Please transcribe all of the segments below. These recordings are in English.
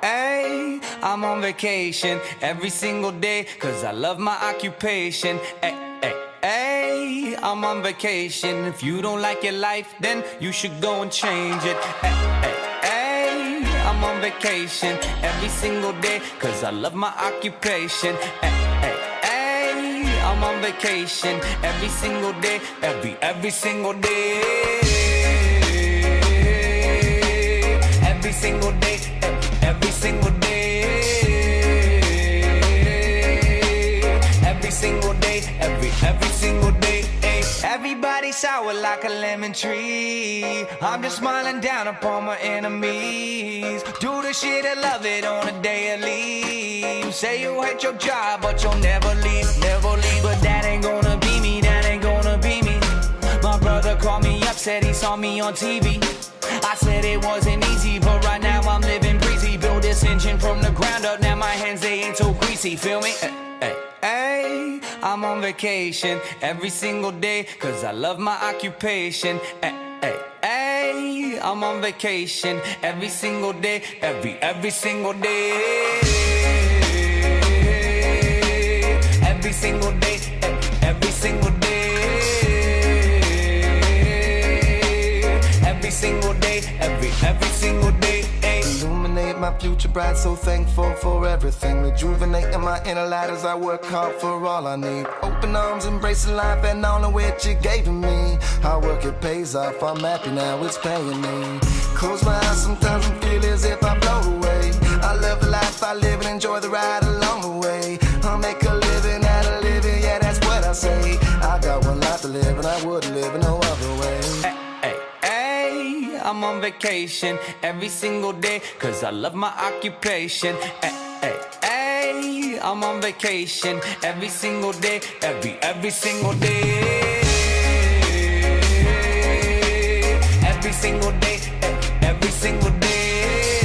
Ay, I'm on vacation every single day, cause I love my occupation. Ay, ay, ay, I'm on vacation. If you don't like your life, then you should go and change it. Ay, ay, ay, I'm on vacation every single day, cause I love my occupation. Ay, ay, ay, I'm on vacation every single day, every single day. Every single day, every single day. Every single day, every single day. Everybody sour like a lemon tree. I'm just smiling down upon my enemies. Do the shit and love it on a daily. You say you hate your job, but you'll never leave, never leave. But that ain't gonna be me, that ain't gonna be me. My brother called me up, said he saw me on TV. I said it wasn't easy, but right now I'm living breezy. Build this engine from the ground up, now my hands, they ain't so greasy, feel me? Hey, hey, I'm on vacation every single day, cause I love my occupation. Hey, hey, hey, I'm on vacation every single day, every single day. Every single day, every single day. Every single day, every single day. Illuminate my future bright, so thankful for everything. Rejuvenating my inner light as I work hard for all I need. Open arms, embracing life and all of which you gave to me. Hard work, it pays off, I'm happy now, it's paying me. Close my eyes sometimes and feel as if I blow away. I love the life I live and enjoy the ride along the way. I'll make a living out of living, yeah, that's what I say. I got one life to live and I wouldn't live in no other way. I'm on vacation every single day, cause I love my occupation. Ay, ay, ay, I'm on vacation every single day, every single day. Every single day, every single day.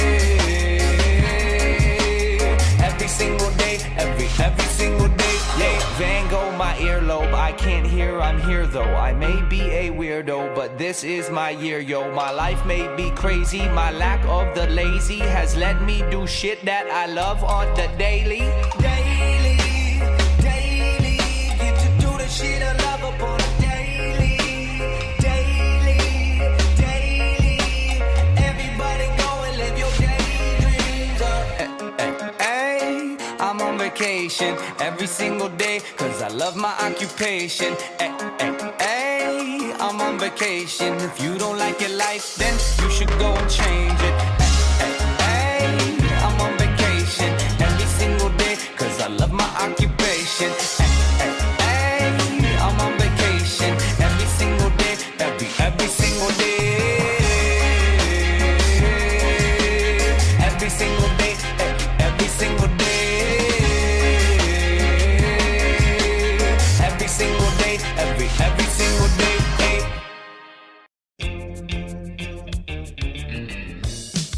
Every single day, every single day. Yeah, Van Gogh, my earlobe, I can't hear, I'm here though. I may be a weirdo, but this is my year, yo. My life may be crazy, my lack of the lazy has let me do shit that I love on the daily. Daily, daily, get to do the shit I love upon a daily. Daily, daily, everybody go and live your daydreams up. Hey, I'm on vacation every single day, cause I love my occupation. Ay, ay, ay, I'm on vacation. If you don't like your life, then you should go and change it. Ay, ay, ay, I'm on vacation every single day, cause I love my occupation. Ay, ay, ay, I'm on vacation every single day, every single day. Every single day, every single day. Every single day, every single day.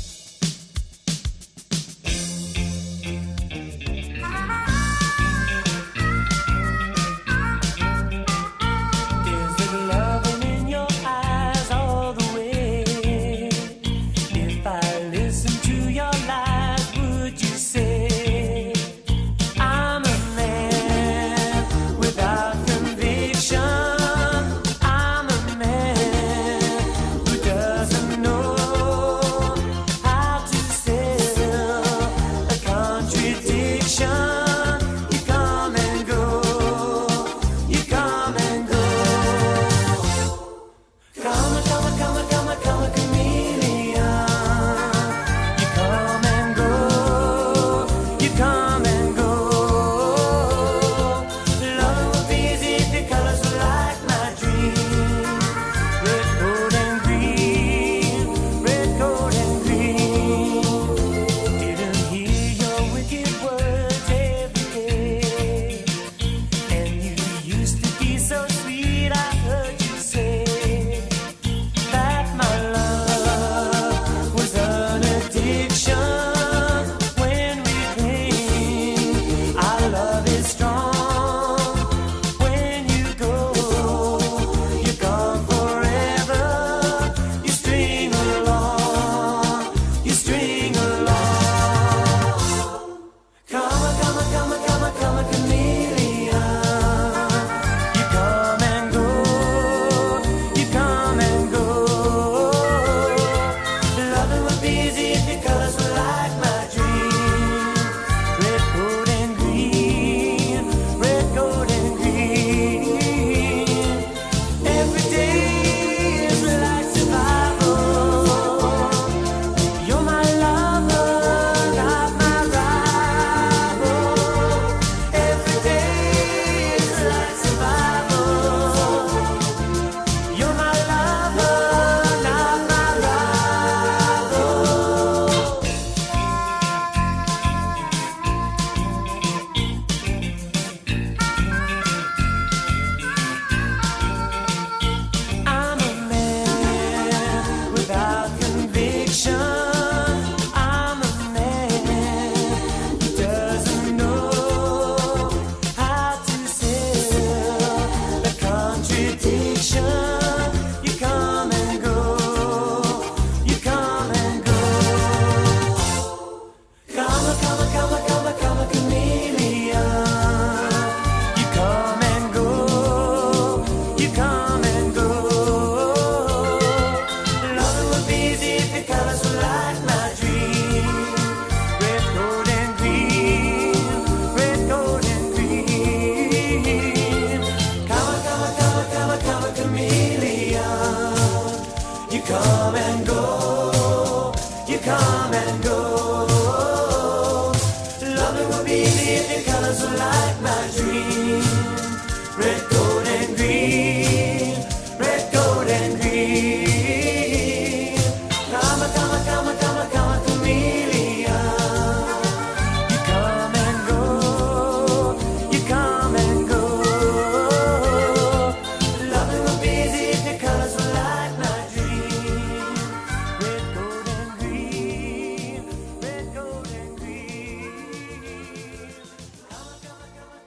busy if your colors were like my dream. Red, gold, and green. Red, gold, and green. Come, come, come, come, come, chameleon. You come and go. You come and go. Loving would be easy if your colors were like my dream. Red, gold, and green. Red, gold, and green. Come, come, come, come, come, chameleon. You come and go. You come and go. Loving would be easy if your colors were like my dream. Red, gold, and green. Red, gold, and green. Come, come, come.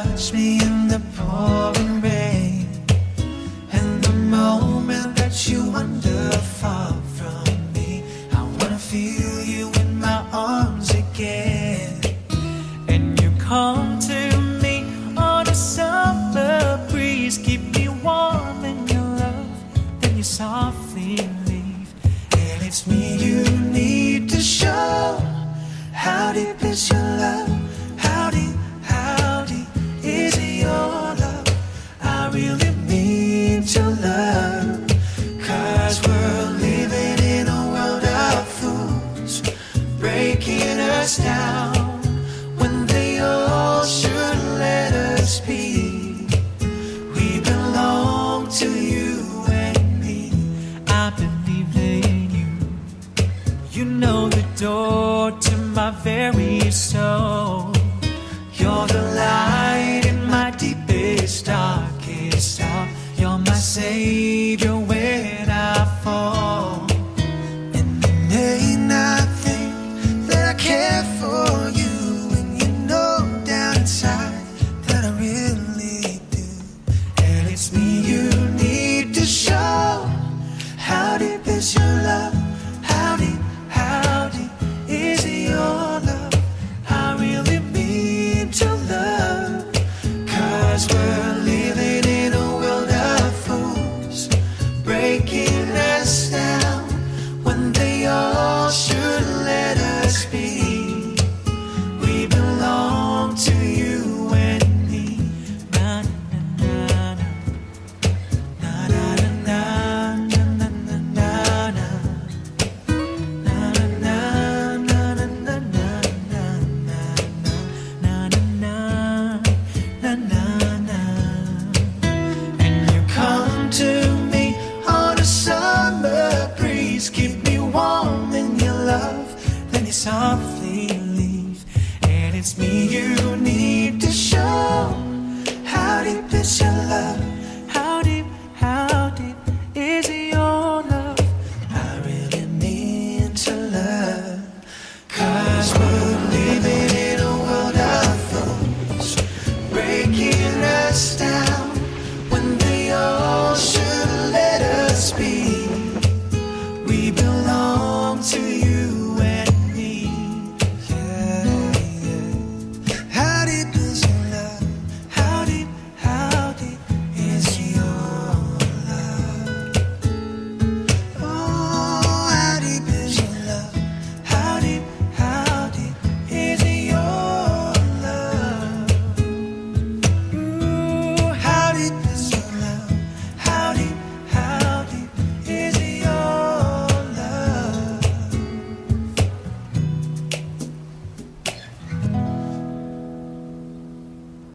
touch me in the pouring rain, and the moment that you wander far from me, I wanna feel you in my arms again. And you come to me on a summer breeze, keep me warm in your love, then you softly leave. And it's me you need to show. How deep is your love? How deep is your love? I really need your love, 'cause we're living in a world of fools, breaking us down when they all should let us be. We belong to you and me. I believe in you. You know the door to my very soul. You're the light in my deepest, darkest hour. You're my savior when I fall. And there ain't nothing that I care for you, and you know down inside that I really do. And it's me you need to show. How deep is your love? How deep is your love? I really need to love, 'cause we're living in a world of fools, breaking us down when they all should let us be. We belong to you and me. Na na na na na na na na na na na. And you come to me on a summer breeze, keep me warm in your love, then you softly leave. And it's me you need to show. How deep is your love? How deep is your love? I really need to love, 'cause we're living in a world of fools, breaking us down